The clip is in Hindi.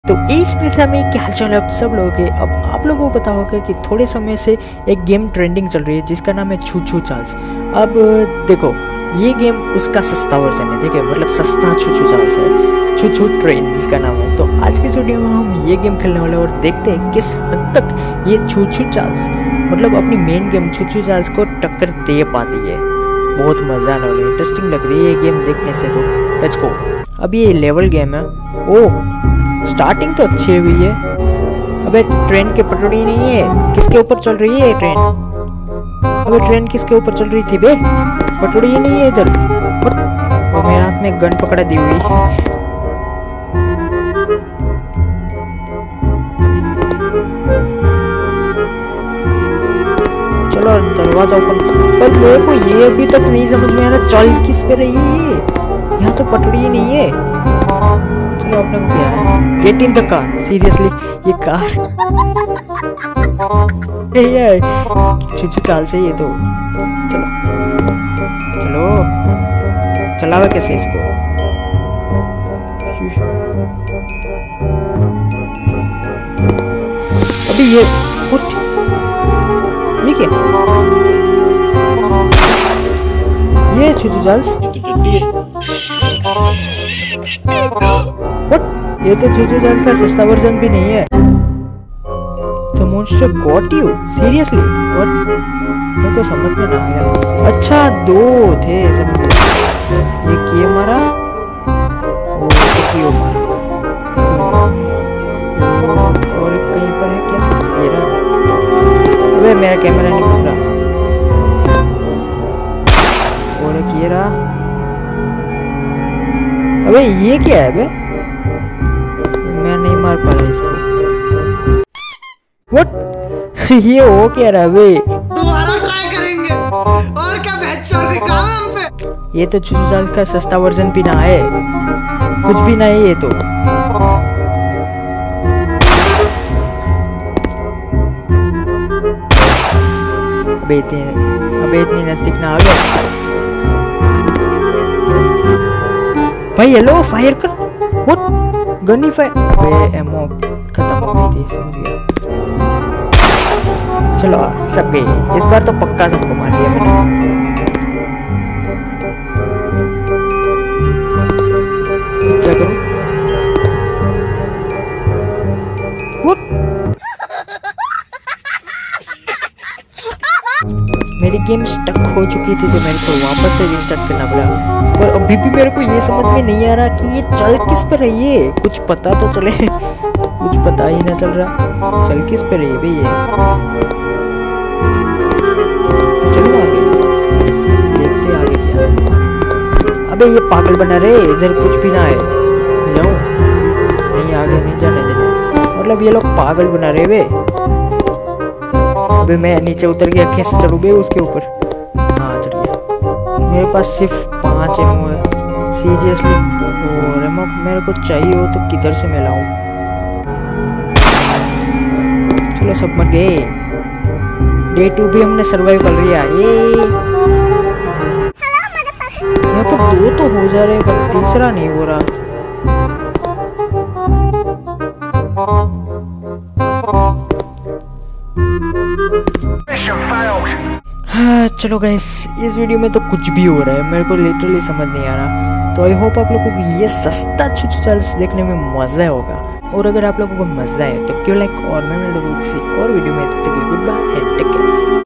तो इस प्रकार में क्या हालचाल है आप सब लोगों के। अब आप लोगों को पता होगा कि थोड़े समय से एक गेम ट्रेंडिंग चल रही है जिसका नाम है छू छू चार्ल्स। अब देखो ये गेम उसका सस्ता वर्जन है, ठीक है, मतलब सस्ता छू छू चार्ल्स है, छू छू ट्रेन जिसका नाम है। तो आज के वीडियो में हम ये गेम खेलने वाले और देखते हैं किस हद तक ये छू छू चार्ल्स मतलब अपनी मेन गेम छू छू चार्ल्स को टक्कर दे पाती है। बहुत मजा आने वाला है, इंटरेस्टिंग लग रही है ये गेम देखने से। तो लेट्स गो। अब ये लेवल गेम है। ओह स्टार्टिंग तो अच्छी हुई है। अबे ट्रेन की पटरी नहीं है, किसके ऊपर चल रही है ये ट्रेन? अबे ट्रेन किसके ऊपर चल रही थी बे? पटरी नहीं है इधर। वो मेरे हाथ में गन पकड़ा दी हुई। चलो दरवाजा ओपन। पर मेरे को ये अभी तक नहीं समझ में आ रहा चल किस पे रही है। यहाँ तो पटरी नहीं है। चलो अपने को क्या है, get in the car. Seriously ये कार ये छू छू चाल से ये तो। चलो चलो चलावा कैसे इसको। अभी ये उठ, ये क्या ये छू छू चाल्स ये तो छू छू चाल्स का सस्ता वर्जन भी नहीं है। The monster got you? Seriously? What? मेरे को समझ में ना आया। अच्छा दो थे, समझ गया। ये किए मारा, वो किए मारा, और कहीं पर है क्या? ये रहा। अबे मेरा कैमरा नहीं घूम रहा। और एक ये रहा। अबे ये क्या है बे? मैं नहीं मार पा रहा इसको। What? ये हो क्या रहा बे? दोबारा ट्राई करेंगे और क्या बेहतर काम है हम पे। ये तो छू छू चाल्स का सस्ता वर्जन भी ना है, कुछ भी ना है ये तो। अबे इतनी नजदीक ना आ गए भाई। हेलो फायर कर। व्हाट? गन ही फायर। अबे एमो खत्म हो गई थी, समझ गया। चलो सब गए इस बार तो पक्का सबको मार दिया मैंने। क्या करूं? मेरी गेम स्टक हो चुकी थी तो मेरे को वापस से रिस्टार्ट करना पड़ा। पर अभी भी मेरे को ये समझ में नहीं आ रहा कि ये चल किस पे रही है। कुछ पता तो चले। कुछ पता ही ना चल रहा चल किस पे रही है भाई ये। चलो आगे देखते आगे क्या। अबे ये पागल बना रहे, इधर कुछ भी ना है। जाऊं नहीं, आगे नहीं जाने देना। मतलब ये लोग पागल बना रहे वे। अबे मैं नीचे उतर गया, कैसे चलूं बे उसके ऊपर? हाँ चल गया। मेरे पास सिर्फ 5 एमओ है सीरियसली। और एमओ मेरे को चाहिए हो तो किधर से मैं लाऊं? चलो सब मर गए। डे 2 भी हमने सर्वाइव कर लिया। ये यहाँ पर 2 तो हो जा रहे हैं पर तीसरा नहीं हो रहा। हाँ चलो गाइस, इस वीडियो में तो कुछ भी हो रहा है, मेरे को लिटरली समझ नहीं आ रहा। तो आई होप आप लोगों को ये सस्ता छू छू चार्ल्स देखने में मजा होगा। और अगर आप लोगों को मजा है तो क्यों लाइक, और मैं मिलता हूँ किसी और वीडियो में। तब तक के लिए good bye and take care.